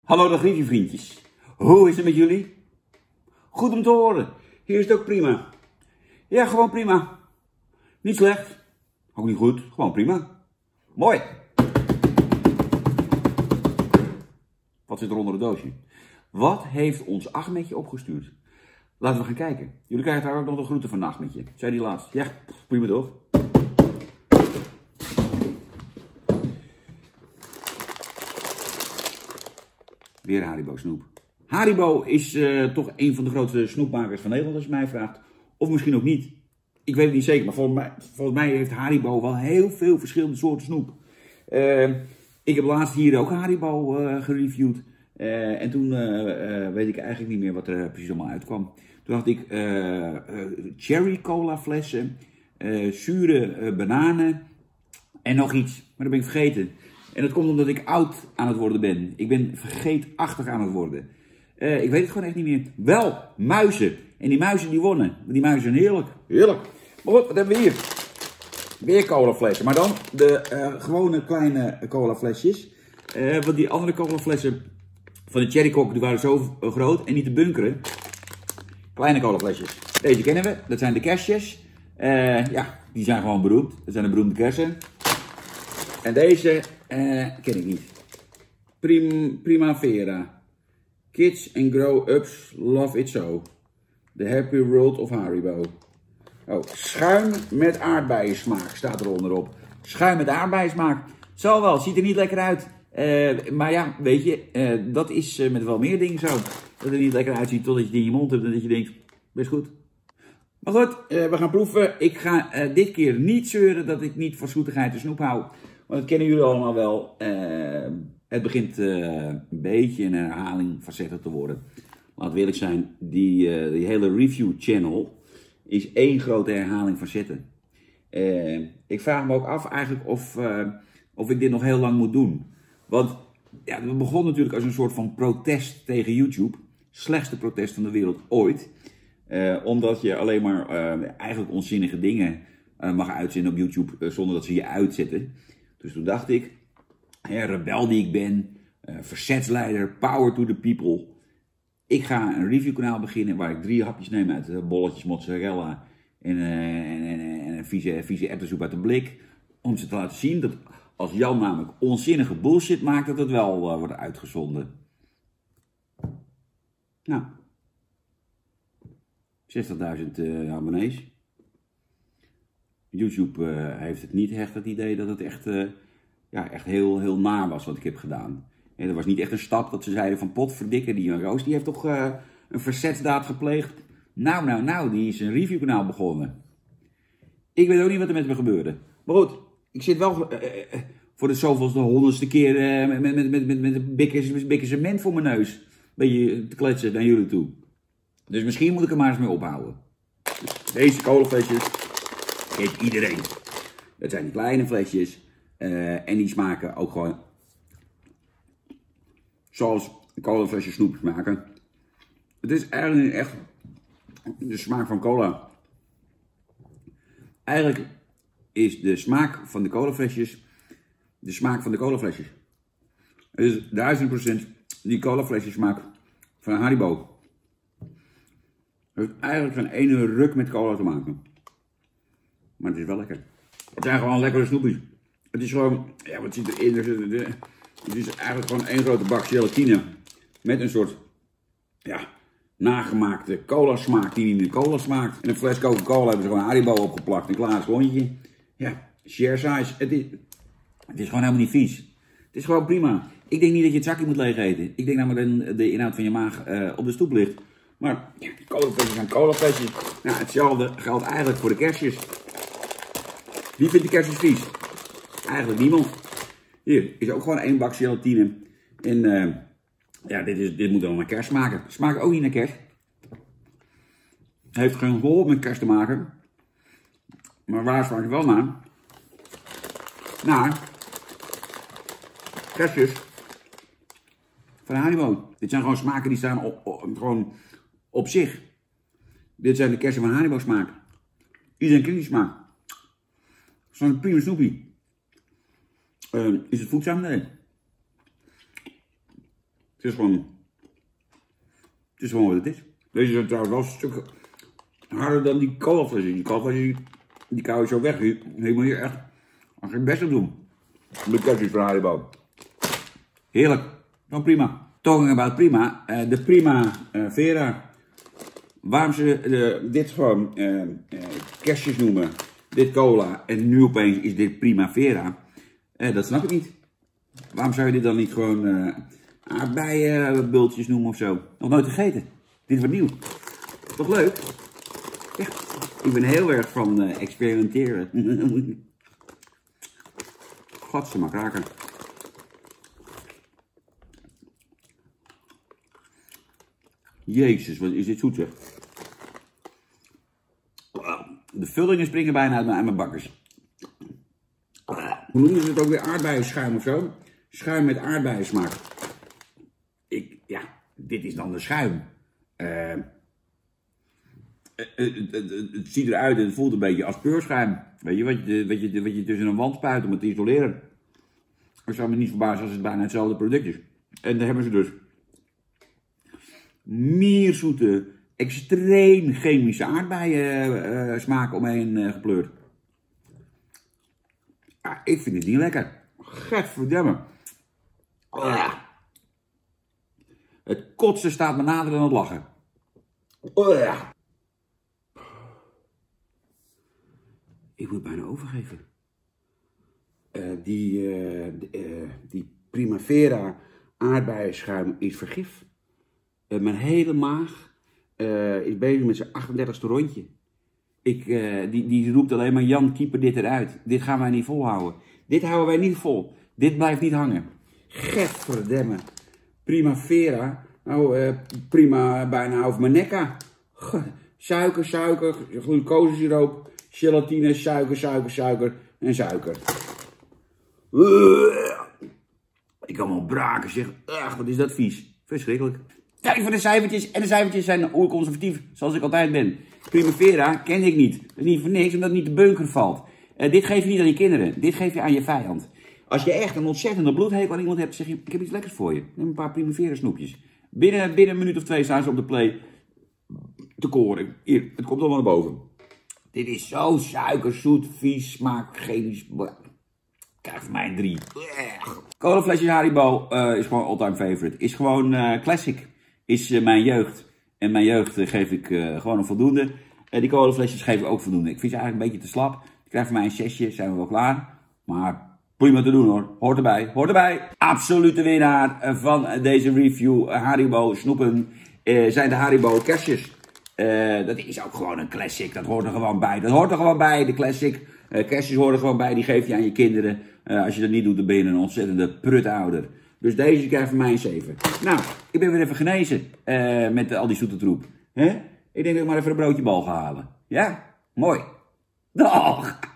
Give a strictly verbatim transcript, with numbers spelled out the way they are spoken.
Hallo dag lieve vriendjes. Hoe is het met jullie? Goed om te horen. Hier is het ook prima. Ja, gewoon prima. Niet slecht. Ook niet goed. Gewoon prima. Mooi. Wat zit er onder het doosje? Wat heeft ons Ahmedje opgestuurd? Laten we gaan kijken. Jullie krijgen daar ook nog de groeten van Ahmedje. Zei die laatst? Ja, prima toch? Weer Haribo snoep. Haribo is uh, toch een van de grootste snoepmakers van Nederland, als je mij vraagt. Of misschien ook niet. Ik weet het niet zeker, maar volgens mij, volgens mij heeft Haribo wel heel veel verschillende soorten snoep. Uh, ik heb laatst hier ook Haribo uh, gereviewd. Uh, en toen uh, uh, weet ik eigenlijk niet meer wat er precies allemaal uitkwam. Toen dacht ik uh, uh, cherry cola flessen, uh, zure uh, bananen en nog iets. Maar dat ben ik vergeten. En dat komt omdat ik oud aan het worden ben. Ik ben vergeetachtig aan het worden. Uh, ik weet het gewoon echt niet meer. Wel, muizen. En die muizen die wonnen. Die muizen zijn heerlijk. Heerlijk. Maar goed, wat hebben we hier? Weer colaflessen. Maar dan de uh, gewone kleine colaflesjes. Uh, want die andere colaflessen van de Cherry Coke die waren zo groot en niet te bunkeren. Kleine colaflesjes. Deze kennen we. Dat zijn de kersjes. Uh, ja, die zijn gewoon beroemd. Dat zijn de beroemde kersen. En deze uh, ken ik niet. Prim, Primavera. Kids and Grow-Ups Love It So. The Happy World of Haribo. Oh, schuim met aardbeiensmaak staat er onderop. Schuim met aardbeiensmaak. Het zal wel, ziet er niet lekker uit. Uh, maar ja, weet je, uh, dat is uh, met wel meer dingen zo. Dat er niet lekker uitziet totdat je het in je mond hebt en dat je denkt, best goed. Maar goed, uh, we gaan proeven. Ik ga uh, dit keer niet zeuren dat ik niet van zoetigheid en snoep hou. Want dat kennen jullie allemaal wel. Uh, het begint uh, een beetje een herhaling facetten te worden. Laten we eerlijk zijn, die, uh, die hele review channel is één grote herhaling facetten. Uh, ik vraag me ook af eigenlijk of, uh, of ik dit nog heel lang moet doen. Want ja, we begonnen natuurlijk als een soort van protest tegen YouTube. Slechtste protest van de wereld ooit. Uh, omdat je alleen maar uh, eigenlijk onzinnige dingen uh, mag uitzenden op YouTube uh, zonder dat ze je uitzetten. Dus toen dacht ik, ja, rebel die ik ben, uh, verzetsleider, power to the people. Ik ga een reviewkanaal beginnen waar ik drie hapjes neem uit uh, bolletjes mozzarella en, uh, en, en, en een vieze, vieze erwtensoep uit een blik. Om ze te laten zien dat als Jan namelijk onzinnige bullshit maakt, dat het wel uh, wordt uitgezonden. Nou, zestigduizend uh, abonnees. YouTube uh, heeft het niet echt het idee dat het echt, uh, ja, echt heel, heel naar was wat ik heb gedaan. En dat was niet echt een stap dat ze zeiden van potverdikke, die Jan Roos die heeft toch uh, een verzetsdaad gepleegd. Nou, nou, nou, die is een reviewkanaal begonnen. Ik weet ook niet wat er met me gebeurde. Maar goed, ik zit wel uh, uh, voor de zoveelste honderdste keer uh, met, met, met, met, met een bikke cement voor mijn neus. Een beetje te kletsen naar jullie toe. Dus misschien moet ik er maar eens mee ophouden. Deze colaflesjes kent iedereen. Dat zijn die kleine flesjes. Uh, en die smaken ook gewoon zoals colaflesjes snoep smaken. Het is eigenlijk echt de smaak van cola. Eigenlijk is de smaak van de colaflesjes de smaak van de colaflesjes. Het is duizend procent die colaflesjes smaak van Haribo. Het heeft eigenlijk geen ene ruk met cola te maken. Maar het is wel lekker. Het zijn gewoon lekkere snoepjes. Het is gewoon, ja, wat zit erin? Het is eigenlijk gewoon één grote bak gelatine. Met een soort, ja, nagemaakte cola smaak die niet in de cola smaakt. En een fles Coca-Cola hebben ze gewoon Haribo opgeplakt. Een klaar rondje. Ja, share size. Het is, het is gewoon helemaal niet vies. Het is gewoon prima. Ik denk niet dat je het zakje moet leeg eten. Ik denk namelijk dat de inhoud van je maag uh, op de stoep ligt. Maar ja, colaflesjes zijn colaflesjes. Nou, hetzelfde geldt eigenlijk voor de kersjes. Wie vindt de kersjes vies? Eigenlijk niemand. Hier is ook gewoon één bak gelatine. En uh, ja, dit, is, dit moet wel naar kerst smaken. Het smaakt ook niet naar kerst. Het heeft geen rol met kerst te maken. Maar waar smaakt het wel naar? Naar kerstjes van Haribo. Dit zijn gewoon smaken die staan op, op, gewoon op zich. Dit zijn de kersen van Haribo smaak. Iedereen kent die smaak. Het is een prima snoepie. Uh, is het voedzaam? Nee. Het is gewoon... Het is gewoon wat het is. Deze zijn trouwens wel een stuk harder dan die colaflesjes. Die colaflesjes, die, die kou je zo weg. Die, die moet je echt als je het best op doen. De ketchup van Haribo. Heerlijk. Gewoon prima. Talking about prima. Uh, de Prima uh, Vera. Waarom ze uh, dit gewoon uh, uh, kerstjes noemen. Dit cola. En nu opeens is dit Prima Vera. Uh, dat snap ik niet. Waarom zou je dit dan niet gewoon uh, aardbeienbultjes noemen of zo? Nog nooit gegeten. Dit wordt nieuw. Toch leuk? Ja. Ik ben heel erg van uh, experimenteren. Godse maar kraken. Jezus, wat is dit zoet zeg. De vullingen springen bijna uit mijn, uit mijn bakkers. Hoe noemen ze het ook weer? Aardbeienschuim of zo? Schuim met aardbeiensmaak. Ik, ja, dit is dan de schuim. Uh, het, het, het, het ziet eruit en het voelt een beetje als peurschuim. Weet je, wat je, wat je, wat je tussen een wand spuit om het te isoleren. Ik zou me niet verbazen als het bijna hetzelfde product is. En daar hebben ze dus mierzoete, extreem chemische aardbeien uh, smaken omheen uh, gepleurd. Ah, ik vind het niet lekker. Gadverdamme. Ah. Het kotsen staat me nader dan het lachen. Ah. Ik moet bijna overgeven. Uh, die, uh, uh, die Prima Vera aardbeienschuim is vergif. Uh, mijn hele maag uh, is bezig met zijn achtendertigste rondje. Ik, uh, die, die roept alleen maar, Jan, keeper dit eruit. Dit gaan wij niet volhouden. Dit houden wij niet vol. Dit blijft niet hangen. Gadverdamme. Prima Vera. Nou, uh, prima bijna over mijn nekka. Suiker, suiker, glucosesiroop, gelatine, suiker, suiker, suiker en suiker. Uh, ik kan wel braken zeg. Ach, wat is dat vies. Verschrikkelijk. Tijd voor de cijfertjes. En de cijfertjes zijn oerconservatief, zoals ik altijd ben. Prima Vera ken ik niet. Dat is niet voor niks, omdat het niet de beuker valt. Uh, dit geef je niet aan je kinderen. Dit geef je aan je vijand. Als je echt een ontzettende bloedhekel aan iemand hebt, zeg je, ik heb iets lekkers voor je. Neem een paar Prima Vera snoepjes. Binnen, binnen een minuut of twee staan ze op de play te koren. Hier, het komt allemaal naar boven. Dit is zo suikerzoet, vies, smaak, chemisch. Krijg van mij een drie. Colaflesjes Haribo uh, is gewoon all-time favorite. Is gewoon uh, classic. Is uh, mijn jeugd. En mijn jeugd uh, geef ik uh, gewoon een voldoende. Uh, die colaflesjes geef ik ook voldoende. Ik vind ze eigenlijk een beetje te slap. Ik krijg van mij een zesje, zijn we wel klaar. Maar prima te doen hoor. Hoort erbij, hoort erbij. Absolute winnaar van deze review. Haribo snoepen uh, zijn de Haribo kerstjes. Uh, dat is ook gewoon een classic. Dat hoort er gewoon bij. Dat hoort er gewoon bij, de classic. Uh, kerstjes horen er gewoon bij. Die geef je aan je kinderen. Uh, als je dat niet doet, dan ben je een ontzettende prutouder. Dus deze krijgt van mij een zeven. Nou, ik ben weer even genezen. Uh, met uh, al die zoete troep. Huh? Ik denk dat ik maar even een broodje bal ga halen. Ja? Mooi. Dag!